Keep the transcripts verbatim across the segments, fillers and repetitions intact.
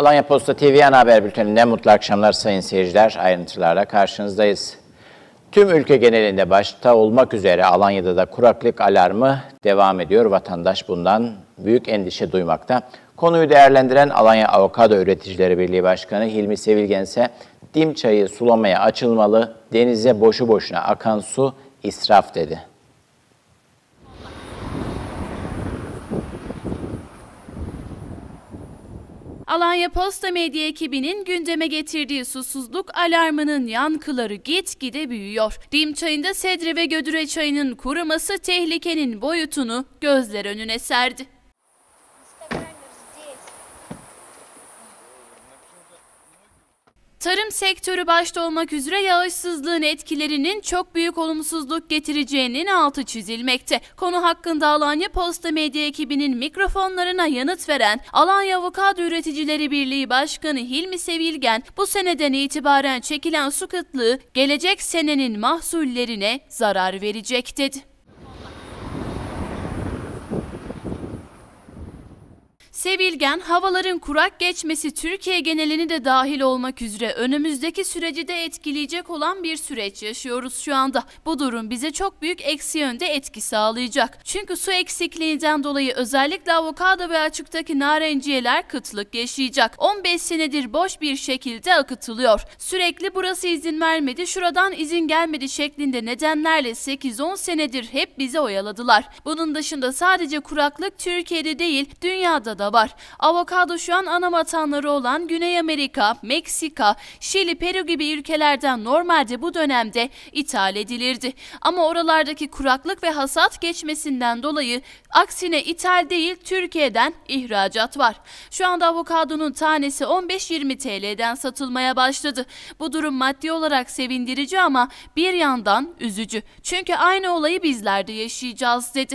Alanya Posta T V Ana Haber Bülteni'nden mutlu akşamlar sayın seyirciler. Ayrıntılarla karşınızdayız. Tüm ülke genelinde başta olmak üzere Alanya'da da kuraklık alarmı devam ediyor. Vatandaş bundan büyük endişe duymakta. Konuyu değerlendiren Alanya Avokado Üreticileri Birliği Başkanı Hilmi Sevilgen ise dim çayı sulamaya açılmalı, denize boşu boşuna akan su israf dedi. Alanya Posta Medya ekibinin gündeme getirdiği susuzluk alarmının yankıları gitgide büyüyor. Dim çayında sedre ve gödüre çayının kuruması tehlikenin boyutunu gözler önüne serdi. Tarım sektörü başta olmak üzere yağışsızlığın etkilerinin çok büyük olumsuzluk getireceğinin altı çizilmekte. Konu hakkında Alanya Posta Medya ekibinin mikrofonlarına yanıt veren Alanya Avokado Üreticileri Birliği Başkanı Hilmi Sevilgen, bu seneden itibaren çekilen su kıtlığı gelecek senenin mahsullerine zarar verecek dedi. Sevilgen, havaların kurak geçmesi Türkiye genelini de dahil olmak üzere önümüzdeki süreci de etkileyecek olan bir süreç yaşıyoruz şu anda. Bu durum bize çok büyük eksi yönde etki sağlayacak. Çünkü su eksikliğinden dolayı özellikle avokado ve açıktaki narenciyeler kıtlık yaşayacak. on beş senedir boş bir şekilde akıtılıyor. Sürekli burası izin vermedi, şuradan izin gelmedi şeklinde nedenlerle sekiz on senedir hep bizi oyaladılar. Bunun dışında sadece kuraklık Türkiye'de değil, dünyada da var. Avokado şu an ana vatanları olan Güney Amerika, Meksika, Şili, Peru gibi ülkelerden normalde bu dönemde ithal edilirdi. Ama oralardaki kuraklık ve hasat geçmesinden dolayı aksine ithal değil Türkiye'den ihracat var. Şu anda avokadonun tanesi on beş yirmi T L'den satılmaya başladı. Bu durum maddi olarak sevindirici ama bir yandan üzücü. Çünkü aynı olayı bizler de yaşayacağız dedi.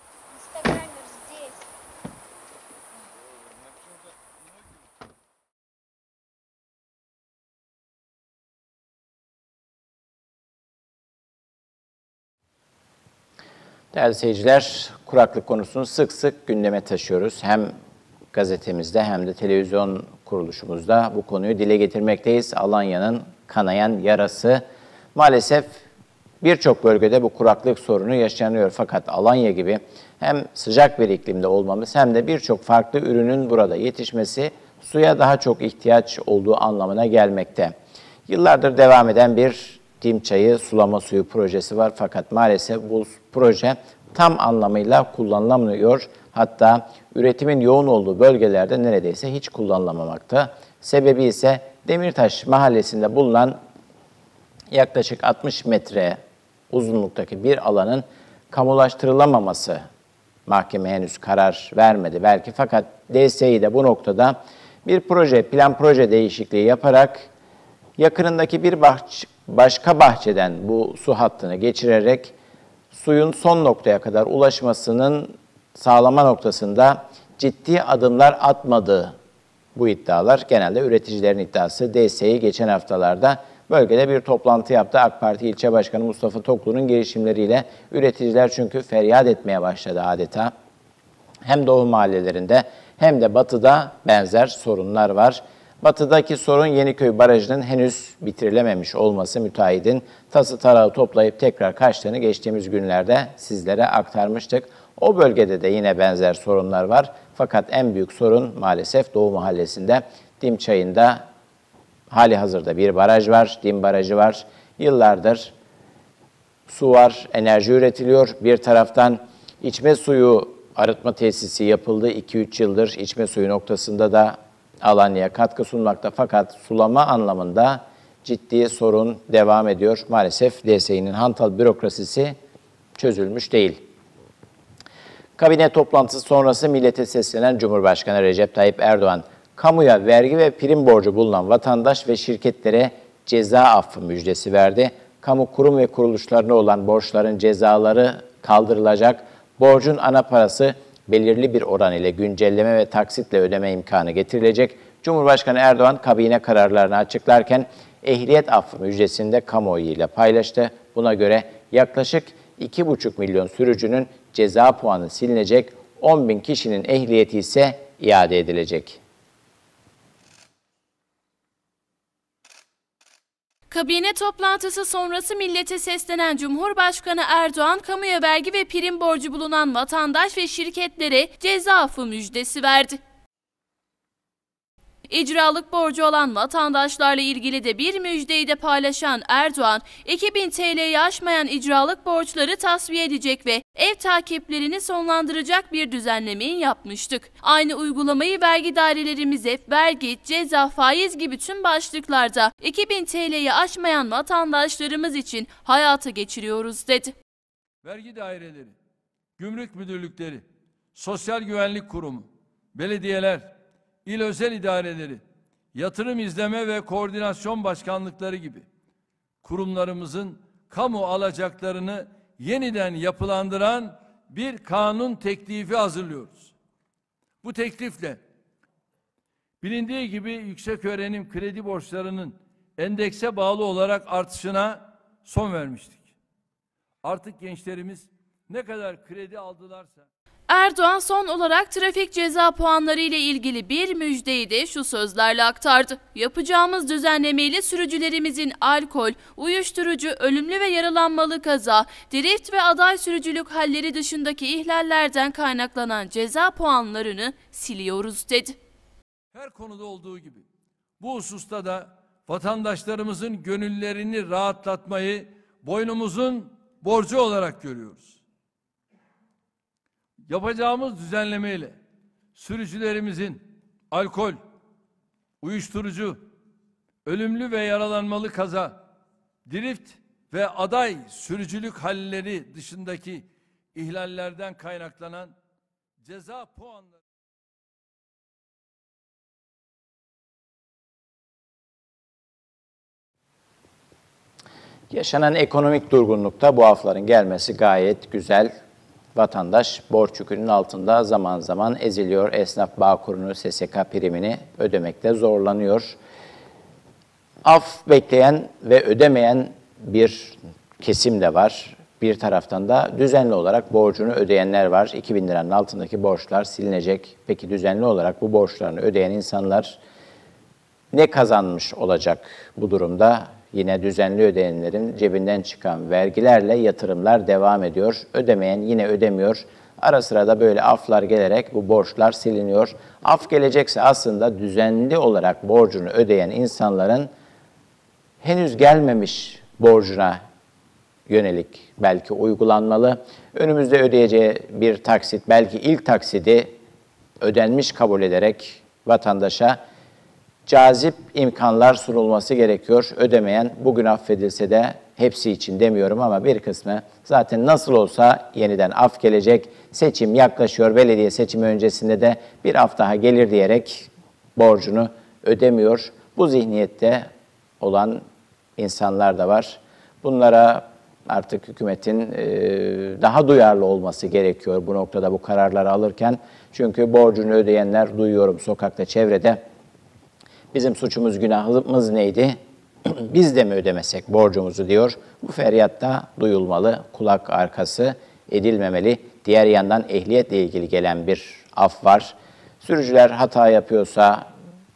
Değerli seyirciler, kuraklık konusunu sık sık gündeme taşıyoruz. Hem gazetemizde hem de televizyon kuruluşumuzda bu konuyu dile getirmekteyiz. Alanya'nın kanayan yarası. Maalesef birçok bölgede bu kuraklık sorunu yaşanıyor. Fakat Alanya gibi hem sıcak bir iklimde olmamız hem de birçok farklı ürünün burada yetişmesi suya daha çok ihtiyaç olduğu anlamına gelmekte. Yıllardır devam eden bir dim çayı sulama suyu projesi var fakat maalesef bu proje tam anlamıyla kullanılamıyor. Hatta üretimin yoğun olduğu bölgelerde neredeyse hiç kullanılamamakta. Sebebi ise Demirtaş mahallesinde bulunan yaklaşık altmış metre uzunluktaki bir alanın kamulaştırılamaması. Mahkeme henüz karar vermedi belki fakat D S İ de bu noktada bir proje, plan proje değişikliği yaparak yakınındaki bir bahçe, başka bahçeden bu su hattını geçirerek suyun son noktaya kadar ulaşmasının sağlama noktasında ciddi adımlar atmadığı bu iddialar genelde üreticilerin iddiası. D S İ geçen haftalarda bölgede bir toplantı yaptı. AK Parti İlçe Başkanı Mustafa Toklu'nun girişimleriyle üreticiler çünkü feryat etmeye başladı adeta. Hem doğu mahallelerinde hem de batıda benzer sorunlar var. Batıdaki sorun Yeniköy Barajı'nın henüz bitirilememiş olması, müteahhidin tası tarağı toplayıp tekrar kaçtığını geçtiğimiz günlerde sizlere aktarmıştık. O bölgede de yine benzer sorunlar var. Fakat en büyük sorun maalesef Doğu Mahallesi'nde Dim Çayı'nda hali hazırda bir baraj var, Dim Barajı var. Yıllardır su var, enerji üretiliyor. Bir taraftan içme suyu arıtma tesisi yapıldı. iki üç yıldır içme suyu noktasında da Alanya'ya katkı sunmakta fakat sulama anlamında ciddi sorun devam ediyor. Maalesef D S İ'nin hantal bürokrasisi çözülmüş değil. Kabine toplantısı sonrası millete seslenen Cumhurbaşkanı Recep Tayyip Erdoğan, kamuya vergi ve prim borcu bulunan vatandaş ve şirketlere ceza affı müjdesi verdi. Kamu kurum ve kuruluşlarına olan borçların cezaları kaldırılacak, borcun ana parası belirli bir oran ile güncelleme ve taksitle ödeme imkanı getirilecek. Cumhurbaşkanı Erdoğan kabine kararlarını açıklarken ehliyet affı müjdesini de kamuoyu ile paylaştı. Buna göre yaklaşık iki buçuk milyon sürücünün ceza puanı silinecek, on bin kişinin ehliyeti ise iade edilecek. Kabine toplantısı sonrası millete seslenen Cumhurbaşkanı Erdoğan, kamuya vergi ve prim borcu bulunan vatandaş ve şirketlere ceza affı müjdesi verdi. İcralık borcu olan vatandaşlarla ilgili de bir müjdeyi de paylaşan Erdoğan, iki bin T L'yi aşmayan icralık borçları tasfiye edecek ve ev takiplerini sonlandıracak bir düzenlemeyi yapmıştık. Aynı uygulamayı vergi dairelerimize vergi, ceza, faiz gibi tüm başlıklarda iki bin T L'yi aşmayan vatandaşlarımız için hayata geçiriyoruz dedi. Vergi daireleri, gümrük müdürlükleri, sosyal güvenlik kurumu, belediyeler, İl özel idareleri, yatırım izleme ve koordinasyon başkanlıkları gibi kurumlarımızın kamu alacaklarını yeniden yapılandıran bir kanun teklifi hazırlıyoruz. Bu teklifle bilindiği gibi yükseköğrenim kredi borçlarının endekse bağlı olarak artışına son vermiştik. Artık gençlerimiz ne kadar kredi aldılarsa... Erdoğan son olarak trafik ceza puanları ile ilgili bir müjdeyi de şu sözlerle aktardı. Yapacağımız düzenlemeyle sürücülerimizin alkol, uyuşturucu, ölümlü ve yaralanmalı kaza, drift ve aday sürücülük halleri dışındaki ihlallerden kaynaklanan ceza puanlarını siliyoruz dedi. Her konuda olduğu gibi bu hususta da vatandaşlarımızın gönüllerini rahatlatmayı boynumuzun borcu olarak görüyoruz. Yapacağımız düzenlemeyle sürücülerimizin alkol, uyuşturucu, ölümlü ve yaralanmalı kaza, drift ve aday sürücülük halleri dışındaki ihlallerden kaynaklanan ceza puanları Yaşanan ekonomik durgunlukta bu afların gelmesi gayet güzel. Vatandaş borç yükünün altında zaman zaman eziliyor. Esnaf Bağkur'unu, S S K primini ödemekte zorlanıyor. Af bekleyen ve ödemeyen bir kesim de var. Bir taraftan da düzenli olarak borcunu ödeyenler var. iki bin liranın altındaki borçlar silinecek. Peki düzenli olarak bu borçlarını ödeyen insanlar ne kazanmış olacak bu durumda? Yine düzenli ödeyenlerin cebinden çıkan vergilerle yatırımlar devam ediyor. Ödemeyen yine ödemiyor. Ara sıra da böyle aflar gelerek bu borçlar siliniyor. Af gelecekse aslında düzenli olarak borcunu ödeyen insanların henüz gelmemiş borcuna yönelik belki uygulanmalı. Önümüzde ödeyeceği bir taksit, belki ilk taksidi ödenmiş kabul ederek vatandaşa cazip imkanlar sunulması gerekiyor. Ödemeyen bugün affedilse de hepsi için demiyorum ama bir kısmı zaten nasıl olsa yeniden af gelecek. Seçim yaklaşıyor. Belediye seçimi öncesinde de bir af daha gelir diyerek borcunu ödemiyor. Bu zihniyette olan insanlar da var. Bunlara artık hükümetin daha duyarlı olması gerekiyor bu noktada bu kararları alırken. Çünkü borcunu ödeyenler duyuyorum sokakta, çevrede. Bizim suçumuz, günahımız neydi? Biz de mi ödemesek borcumuzu diyor. Bu feryat da duyulmalı, kulak arkası edilmemeli. Diğer yandan ehliyetle ilgili gelen bir af var. Sürücüler hata yapıyorsa,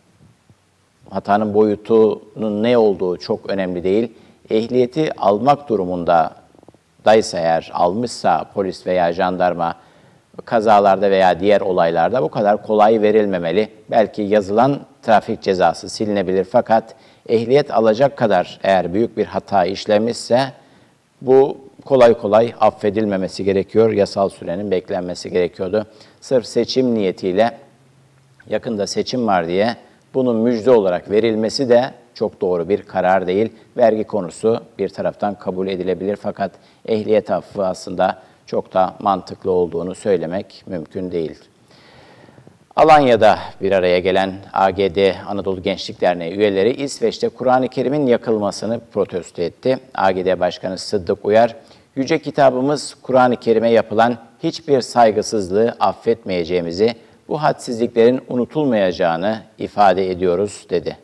hatanın boyutunun ne olduğu çok önemli değil. Ehliyeti almak durumunda daysa eğer, almışsa polis veya jandarma, kazalarda veya diğer olaylarda bu kadar kolay verilmemeli. Belki yazılan trafik cezası silinebilir fakat ehliyet alacak kadar eğer büyük bir hata işlemişse bu kolay kolay affedilmemesi gerekiyor. Yasal sürenin beklenmesi gerekiyordu. Sırf seçim niyetiyle yakında seçim var diye bunun müjde olarak verilmesi de çok doğru bir karar değil. Vergi konusu bir taraftan kabul edilebilir fakat ehliyet affı aslında çok da mantıklı olduğunu söylemek mümkün değil. Alanya'da bir araya gelen A G D Anadolu Gençlik Derneği üyeleri İsveç'te Kur'an-ı Kerim'in yakılmasını protesto etti. A G D Başkanı Sıddık Uyar, Yüce Kitabımız Kur'an-ı Kerim'e yapılan hiçbir saygısızlığı affetmeyeceğimizi, bu hadsizliklerin unutulmayacağını ifade ediyoruz dedi.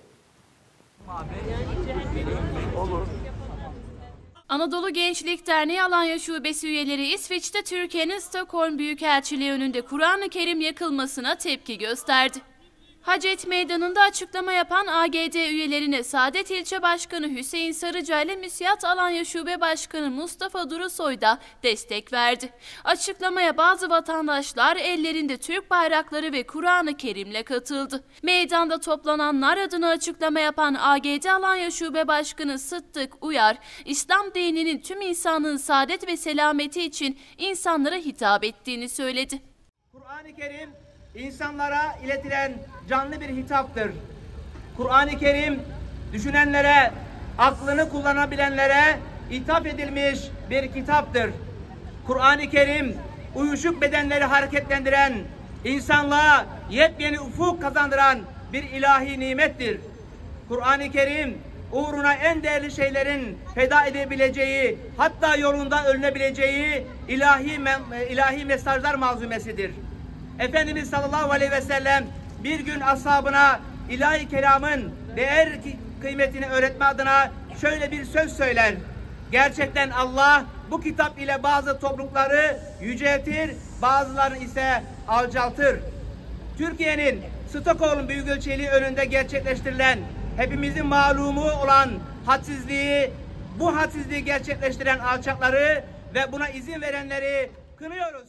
Anadolu Gençlik Derneği Alanya Şubesi üyeleri İsveç'te Türkiye'nin Stockholm Büyükelçiliği önünde Kur'an-ı Kerim yakılmasına tepki gösterdi. Hacet Meydanı'nda açıklama yapan A G D üyelerine Saadet İlçe Başkanı Hüseyin Sarıca ile Misyat Alanya Şube Başkanı Mustafa Durusoy da destek verdi. Açıklamaya bazı vatandaşlar ellerinde Türk bayrakları ve Kur'an-ı Kerim'le katıldı. Meydanda toplananlar adına açıklama yapan A G D Alanya Şube Başkanı Sıddık Uyar, İslam dininin tüm insanlığın saadet ve selameti için insanlara hitap ettiğini söyledi. Kur'an-ı Kerim İnsanlara iletilen canlı bir hitaptır. Kur'an-ı Kerim düşünenlere, aklını kullanabilenlere hitap edilmiş bir kitaptır. Kur'an-ı Kerim uyuşuk bedenleri hareketlendiren, insanlığa yepyeni ufuk kazandıran bir ilahi nimettir. Kur'an-ı Kerim uğruna en değerli şeylerin feda edebileceği, hatta yolunda ölünebileceği ilahi, ilahi mesajlar malzumesidir. Efendimiz sallallahu aleyhi ve sellem bir gün ashabına ilahi kelamın değer kıymetini öğretme adına şöyle bir söz söyler. Gerçekten Allah bu kitap ile bazı toplulukları yüceltir, bazılarını ise alçaltır. Türkiye'nin Stockholm Büyükelçiliği önünde gerçekleştirilen, hepimizin malumu olan hadsizliği, bu hadsizliği gerçekleştiren alçakları ve buna izin verenleri kınıyoruz.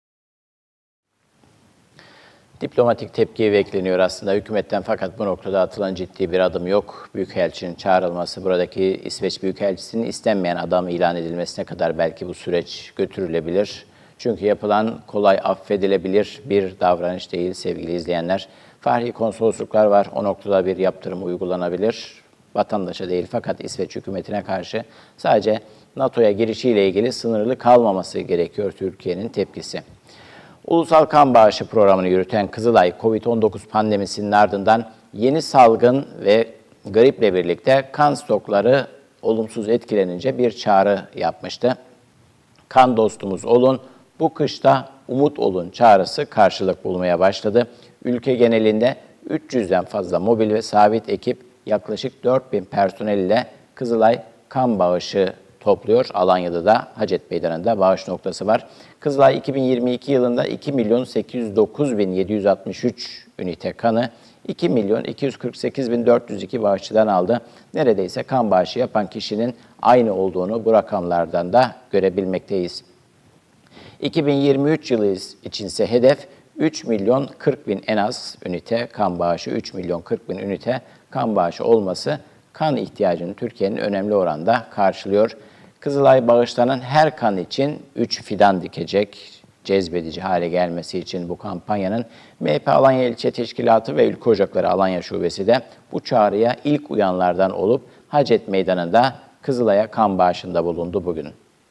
Diplomatik tepki bekleniyor aslında hükümetten, fakat bu noktada atılan ciddi bir adım yok. Büyükelçinin çağrılması, buradaki İsveç Büyükelçisi'nin istenmeyen adam ilan edilmesine kadar belki bu süreç götürülebilir. Çünkü yapılan kolay affedilebilir bir davranış değil sevgili izleyenler. Fahri konsolosluklar var, o noktada bir yaptırım uygulanabilir. Vatandaşa değil, fakat İsveç hükümetine karşı sadece NATO'ya girişiyle ilgili sınırlı kalmaması gerekiyor Türkiye'nin tepkisi. Ulusal Kan Bağışı programını yürüten Kızılay, kovid on dokuz pandemisinin ardından yeni salgın ve griple birlikte kan stokları olumsuz etkilenince bir çağrı yapmıştı. Kan dostumuz olun, bu kışta umut olun çağrısı karşılık bulmaya başladı. Ülke genelinde üç yüzden fazla mobil ve sabit ekip yaklaşık dört bin personel ile Kızılay kan bağışı topluyor. Alanya'da da Hacet Meydanı'nda bağış noktası var. Kızılay iki bin yirmi iki yılında iki milyon sekiz yüz dokuz bin yedi yüz altmış üç ünite kanı iki milyon iki yüz kırk sekiz bin dört yüz iki bağışçıdan aldı. Neredeyse kan bağışı yapan kişinin aynı olduğunu bu rakamlardan da görebilmekteyiz. iki bin yirmi üç yılı içinse hedef üç milyon kırk bin en az ünite kan bağışı, üç milyon kırk bin ünite kan bağışı olması kan ihtiyacını Türkiye'nin önemli oranda karşılıyor. Kızılay bağışlanan her kan için üç fidan dikecek, cezbedici hale gelmesi için bu kampanyanın M H P Alanya İlçe Teşkilatı ve Ülke Ocakları Alanya Şubesi de bu çağrıya ilk uyanlardan olup Hacet Meydanı'nda Kızılay'a kan bağışında bulundu bugün.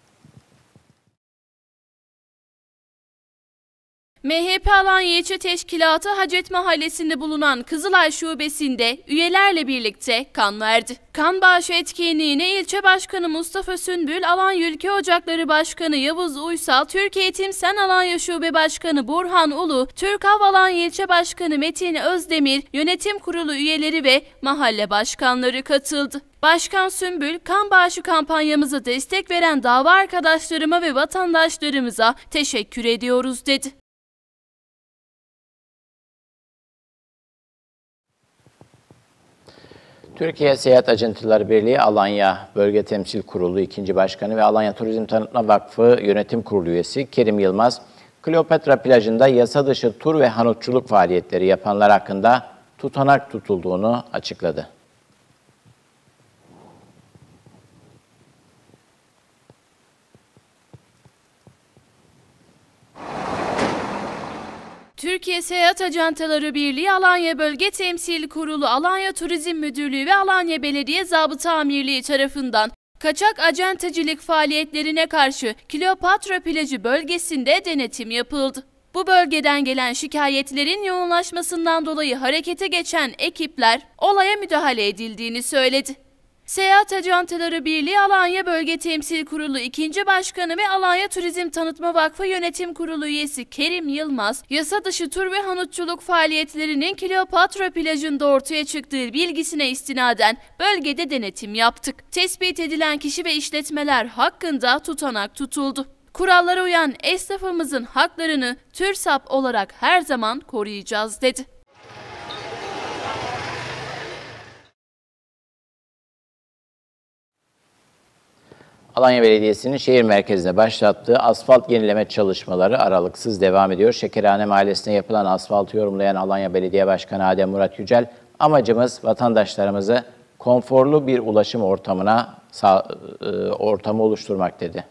M H P Alanya İlçe Teşkilatı Hacet Mahallesi'nde bulunan Kızılay Şubesi'nde üyelerle birlikte kan verdi. Kan bağışı etkinliğine ilçe başkanı Mustafa Sünbül, Alanya Ülke Ocakları Başkanı Yavuz Uysal, Türk Eğitim Sen Alanya Şube Başkanı Burhan Ulu, Türk Hava Alanya İlçe Başkanı Metin Özdemir, yönetim kurulu üyeleri ve mahalle başkanları katıldı. Başkan Sünbül, kan bağışı kampanyamıza destek veren dava arkadaşlarıma ve vatandaşlarımıza teşekkür ediyoruz dedi. Türkiye Seyahat Acıntıları Birliği Alanya Bölge Temsil Kurulu ikinci Başkanı ve Alanya Turizm Tanıtma Vakfı Yönetim Kurulu üyesi Kerim Yılmaz, Kleopatra plajında yasa dışı tur ve hanutçuluk faaliyetleri yapanlar hakkında tutanak tutulduğunu açıkladı. Türkiye Seyahat Ajantaları Birliği Alanya Bölge Temsil Kurulu, Alanya Turizm Müdürlüğü ve Alanya Belediye Zabıta Amirliği tarafından kaçak acentacılık faaliyetlerine karşı Kleopatra plajı bölgesinde denetim yapıldı. Bu bölgeden gelen şikayetlerin yoğunlaşmasından dolayı harekete geçen ekipler olaya müdahale edildiğini söyledi. Seyahat Ajantaları Birliği Alanya Bölge Temsil Kurulu ikinci Başkanı ve Alanya Turizm Tanıtma Vakfı Yönetim Kurulu üyesi Kerim Yılmaz, yasa dışı tur ve hanutçuluk faaliyetlerinin Kleopatra plajında ortaya çıktığı bilgisine istinaden bölgede denetim yaptık. Tespit edilen kişi ve işletmeler hakkında tutanak tutuldu. Kurallara uyan esnafımızın haklarını TÜRSAP olarak her zaman koruyacağız dedi. Alanya Belediyesi'nin şehir merkezine başlattığı asfalt yenileme çalışmaları aralıksız devam ediyor. Şekerhane Mahallesi'ne yapılan asfaltı yorumlayan Alanya Belediye Başkanı Adem Murat Yücel, amacımız vatandaşlarımızı konforlu bir ulaşım ortamına ortamı oluşturmak dedi.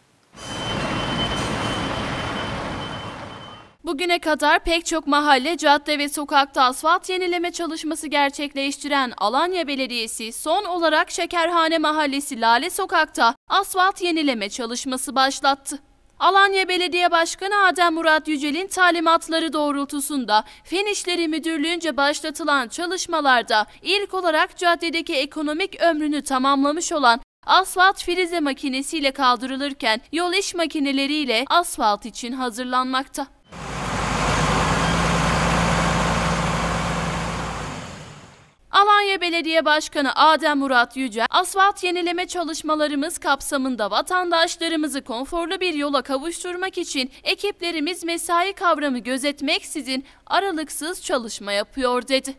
Bugüne kadar pek çok mahalle, cadde ve sokakta asfalt yenileme çalışması gerçekleştiren Alanya Belediyesi son olarak Şekerhane Mahallesi Lale Sokak'ta asfalt yenileme çalışması başlattı. Alanya Belediye Başkanı Adem Murat Yücel'in talimatları doğrultusunda Fen İşleri Müdürlüğü'nce başlatılan çalışmalarda ilk olarak caddedeki ekonomik ömrünü tamamlamış olan asfalt frize makinesiyle kaldırılırken yol iş makineleriyle asfalt için hazırlanmakta. Alanya Belediye Başkanı Adem Murat Yücel, asfalt yenileme çalışmalarımız kapsamında vatandaşlarımızı konforlu bir yola kavuşturmak için ekiplerimiz mesai kavramı gözetmeksizin aralıksız çalışma yapıyor dedi.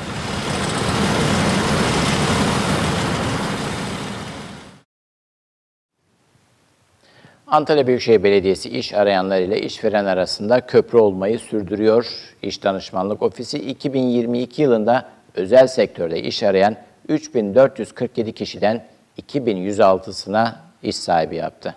Antalya Büyükşehir Belediyesi iş arayanlar ile işveren arasında köprü olmayı sürdürüyor. İş Danışmanlık Ofisi iki bin yirmi iki yılında özel sektörde iş arayan üç bin dört yüz kırk yedi kişiden iki bin yüz altısına iş sahibi yaptı.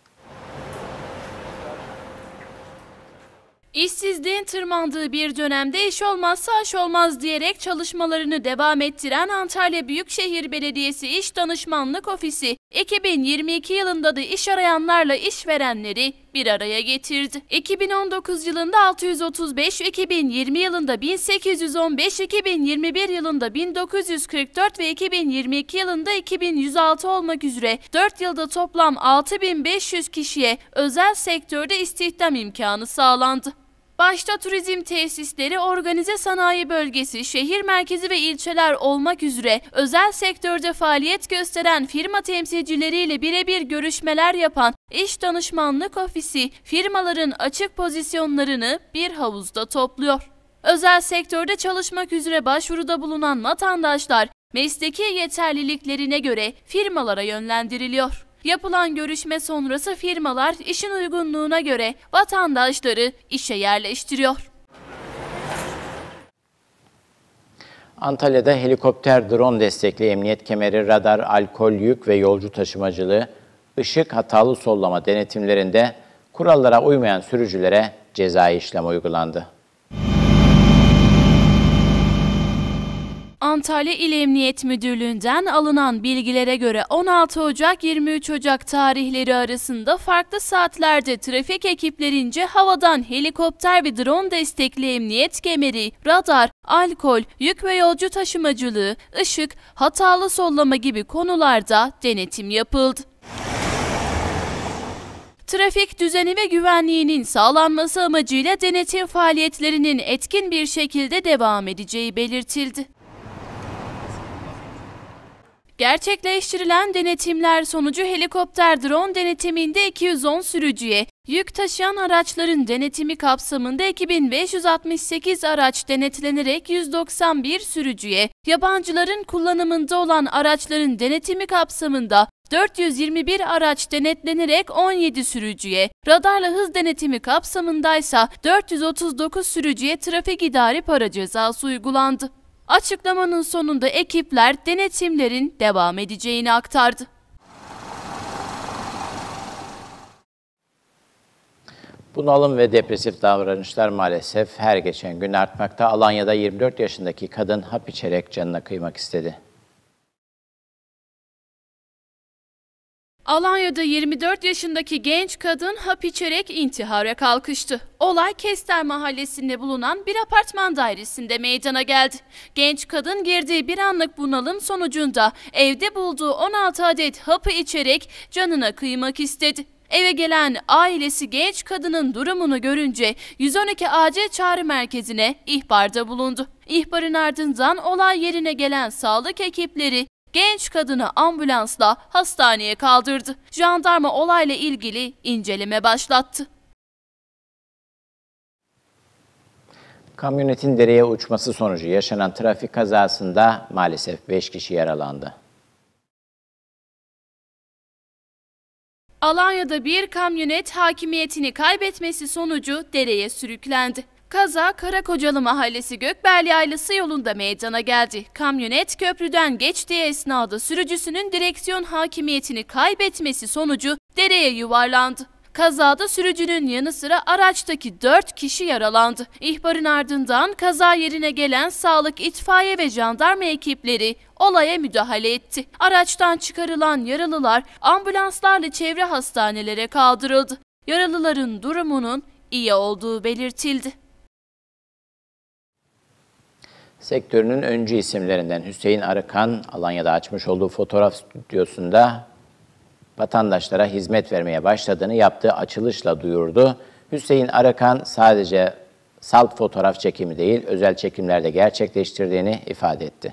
İşsizliğin tırmandığı bir dönemde iş olmazsa aş olmaz diyerek çalışmalarını devam ettiren Antalya Büyükşehir Belediyesi İş Danışmanlık Ofisi, iki bin yirmi iki yılında da iş arayanlarla işverenleri bir araya getirdi. iki bin on dokuz yılında altı yüz otuz beş, iki bin yirmi yılında bin sekiz yüz on beş, iki bin yirmi bir yılında bin dokuz yüz kırk dört ve iki bin yirmi iki yılında iki bin yüz altı olmak üzere dört yılda toplam altı bin beş yüz kişiye özel sektörde istihdam imkanı sağlandı. Başta turizm tesisleri, organize sanayi bölgesi, şehir merkezi ve ilçeler olmak üzere özel sektörde faaliyet gösteren firma temsilcileriyle birebir görüşmeler yapan İş Danışmanlık Ofisi, firmaların açık pozisyonlarını bir havuzda topluyor. Özel sektörde çalışmak üzere başvuruda bulunan vatandaşlar mesleki yeterliliklerine göre firmalara yönlendiriliyor. Yapılan görüşme sonrası firmalar işin uygunluğuna göre vatandaşları işe yerleştiriyor. Antalya'da helikopter, drone destekli emniyet kemeri, radar, alkol, yük ve yolcu taşımacılığı, ışık, hatalı sollama denetimlerinde kurallara uymayan sürücülere cezai işlem uygulandı. Antalya İl Emniyet Müdürlüğü'nden alınan bilgilere göre on altı Ocak yirmi üç Ocak tarihleri arasında farklı saatlerde trafik ekiplerince havadan helikopter ve drone destekli emniyet kemeri, radar, alkol, yük ve yolcu taşımacılığı, ışık, hatalı sollama gibi konularda denetim yapıldı. Trafik düzeni ve güvenliğinin sağlanması amacıyla denetim faaliyetlerinin etkin bir şekilde devam edeceği belirtildi. Gerçekleştirilen denetimler sonucu helikopter drone denetiminde iki yüz on sürücüye, yük taşıyan araçların denetimi kapsamında iki bin beş yüz altmış sekiz araç denetlenerek yüz doksan bir sürücüye, yabancıların kullanımında olan araçların denetimi kapsamında dört yüz yirmi bir araç denetlenerek on yedi sürücüye, radarla hız denetimi kapsamındaysa dört yüz otuz dokuz sürücüye trafik idari para cezası uygulandı. Açıklamanın sonunda ekipler denetimlerin devam edeceğini aktardı. Bunalım ve depresif davranışlar maalesef her geçen gün artmakta. Alanya'da yirmi dört yaşındaki kadın hap içerek canına kıymak istedi. Alanya'da yirmi dört yaşındaki genç kadın hap içerek intihara kalkıştı. Olay Kester Mahallesi'nde bulunan bir apartman dairesinde meydana geldi. Genç kadın girdiği bir anlık bunalım sonucunda evde bulduğu on altı adet hapı içerek canına kıymak istedi. Eve gelen ailesi genç kadının durumunu görünce yüz on iki acil çağrı merkezine ihbarda bulundu. İhbarın ardından olay yerine gelen sağlık ekipleri genç kadını ambulansla hastaneye kaldırdı. Jandarma olayla ilgili inceleme başlattı. Kamyonetin dereye uçması sonucu yaşanan trafik kazasında maalesef beş kişi yaralandı. Alanya'da bir kamyonet hakimiyetini kaybetmesi sonucu dereye sürüklendi. Kaza Karakocalı Mahallesi Gökbel Yaylası yolunda meydana geldi. Kamyonet köprüden geçtiği esnada sürücüsünün direksiyon hakimiyetini kaybetmesi sonucu dereye yuvarlandı. Kazada sürücünün yanı sıra araçtaki dört kişi yaralandı. İhbarın ardından kaza yerine gelen sağlık, itfaiye ve jandarma ekipleri olaya müdahale etti. Araçtan çıkarılan yaralılar ambulanslarla çevre hastanelere kaldırıldı. Yaralıların durumunun iyi olduğu belirtildi. Sektörünün öncü isimlerinden Hüseyin Arıkan, Alanya'da açmış olduğu fotoğraf stüdyosunda vatandaşlara hizmet vermeye başladığını yaptığı açılışla duyurdu. Hüseyin Arıkan sadece salt fotoğraf çekimi değil, özel çekimler de gerçekleştirdiğini ifade etti.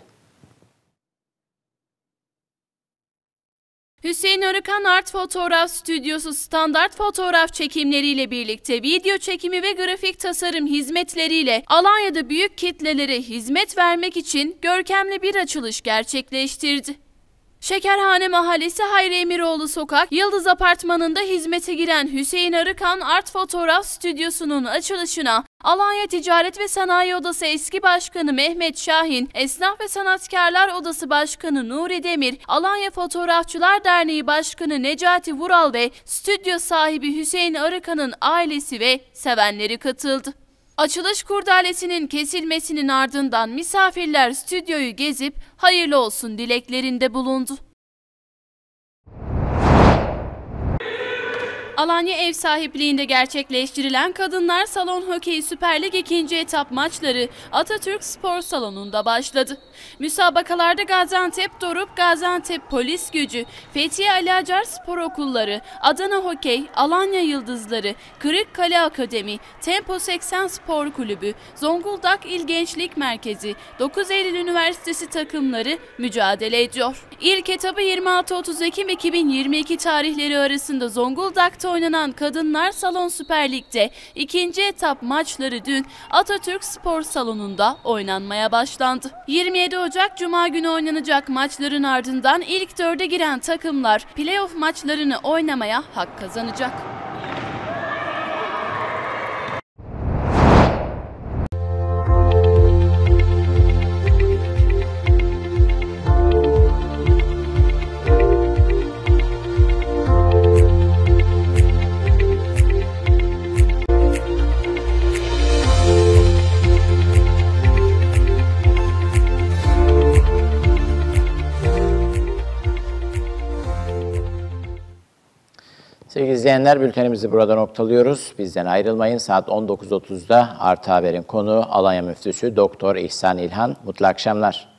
Hüseyin Arıkan Art Fotoğraf Stüdyosu standart fotoğraf çekimleriyle birlikte video çekimi ve grafik tasarım hizmetleriyle Alanya'da büyük kitlelere hizmet vermek için görkemli bir açılış gerçekleştirdi. Şekerhane Mahallesi Hayri Emiroğlu Sokak, Yıldız Apartmanı'nda hizmete giren Hüseyin Arıkan Art Fotoğraf Stüdyosu'nun açılışına Alanya Ticaret ve Sanayi Odası Eski Başkanı Mehmet Şahin, Esnaf ve Sanatkarlar Odası Başkanı Nuri Demir, Alanya Fotoğrafçılar Derneği Başkanı Necati Vural ve stüdyo sahibi Hüseyin Arıkan'ın ailesi ve sevenleri katıldı. Açılış kurdalesinin kesilmesinin ardından misafirler stüdyoyu gezip hayırlı olsun dileklerinde bulundu. Alanya ev sahipliğinde gerçekleştirilen Kadınlar Salon Hokeyi Süper Lig ikinci etap maçları Atatürk Spor Salonu'nda başladı. Müsabakalarda Gaziantep Doruk, Gaziantep Polis Gücü, Fethiye Ali Acar Spor Okulları, Adana Hokey, Alanya Yıldızları, Kırıkkale Akademi, Tempo seksen Spor Kulübü, Zonguldak İl Gençlik Merkezi, dokuz Eylül Üniversitesi takımları mücadele ediyor. İlk etabı yirmi altı otuz Ekim iki bin yirmi iki tarihleri arasında Zonguldak'ta oynanan Kadınlar Salon Süper Lig'de ikinci etap maçları dün Atatürk Spor Salonu'nda oynanmaya başlandı. yirmi yedi Ocak Cuma günü oynanacak maçların ardından ilk dörde giren takımlar playoff maçlarını oynamaya hak kazanacak. Sevgili izleyenler, bültenimizi burada noktalıyoruz. Bizden ayrılmayın. Saat on dokuz otuzda Artı Haber'in konuğu Alanya Müftüsü Doktor İhsan İlhan. Mutlu akşamlar.